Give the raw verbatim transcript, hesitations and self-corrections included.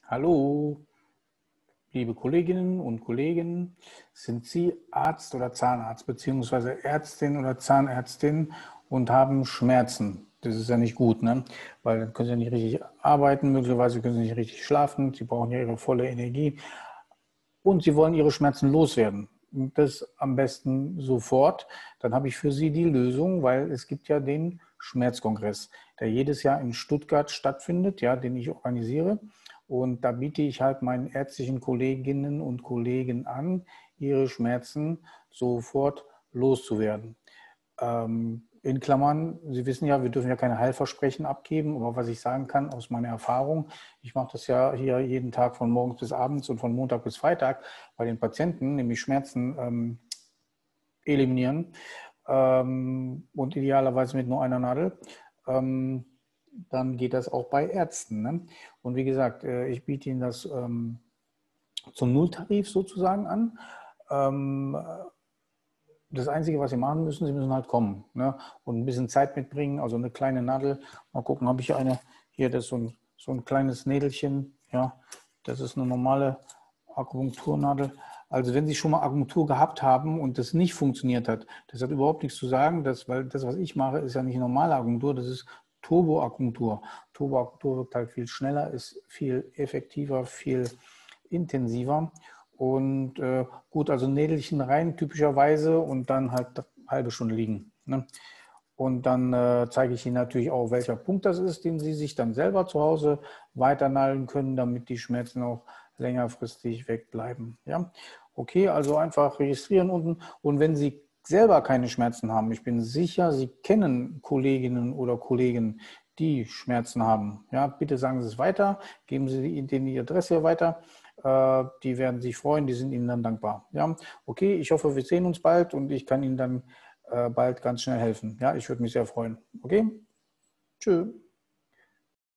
Hallo, liebe Kolleginnen und Kollegen, sind Sie Arzt oder Zahnarzt beziehungsweise Ärztin oder Zahnärztin und haben Schmerzen? Das ist ja nicht gut, ne? Weil dann können Sie ja nicht richtig arbeiten, möglicherweise können Sie nicht richtig schlafen, Sie brauchen ja Ihre volle Energie und Sie wollen Ihre Schmerzen loswerden. Und das am besten sofort. Dann habe ich für Sie die Lösung, weil es gibt ja den Schmerzkongress, der jedes Jahr in Stuttgart stattfindet, ja, den ich organisiere. Und da biete ich halt meinen ärztlichen Kolleginnen und Kollegen an, ihre Schmerzen sofort loszuwerden. Ähm, in Klammern, Sie wissen ja, wir dürfen ja keine Heilversprechen abgeben, aber was ich sagen kann aus meiner Erfahrung, ich mache das ja hier jeden Tag von morgens bis abends und von Montag bis Freitag bei den Patienten, nämlich Schmerzen ähm, eliminieren ähm, und idealerweise mit nur einer Nadel. Ähm, dann geht das auch bei Ärzten. Ne? Und wie gesagt, äh, ich biete Ihnen das ähm, zum Nulltarif sozusagen an. Ähm, das Einzige, was Sie machen müssen, Sie müssen halt kommen, ne? Und ein bisschen Zeit mitbringen, also eine kleine Nadel. Mal gucken, habe ich hier eine, hier, das ist so ein, so ein kleines Nädelchen, ja, das ist eine normale Akupunkturnadel. Also wenn Sie schon mal Akupunktur gehabt haben und das nicht funktioniert hat, das hat überhaupt nichts zu sagen, dass, weil das, was ich mache, ist ja nicht normale Akupunktur, das ist Turboakupunktur. Turboakupunktur wirkt halt viel schneller, ist viel effektiver, viel intensiver. Und äh, gut, also Nädelchen rein typischerweise und dann halt eine halbe Stunde liegen. Ne? Und dann äh, zeige ich Ihnen natürlich auch, welcher Punkt das ist, den Sie sich dann selber zu Hause weiternadeln können, damit die Schmerzen auch längerfristig wegbleiben. Ja? Okay, also einfach registrieren unten. Und wenn Sie selber keine Schmerzen haben, ich bin sicher, Sie kennen Kolleginnen oder Kollegen, die Schmerzen haben. Ja, bitte sagen Sie es weiter, geben Sie denen die Adresse weiter. Äh, die werden sich freuen, die sind Ihnen dann dankbar. Ja, okay, ich hoffe, wir sehen uns bald und ich kann Ihnen dann äh, bald ganz schnell helfen. Ja, ich würde mich sehr freuen. Okay, tschüss.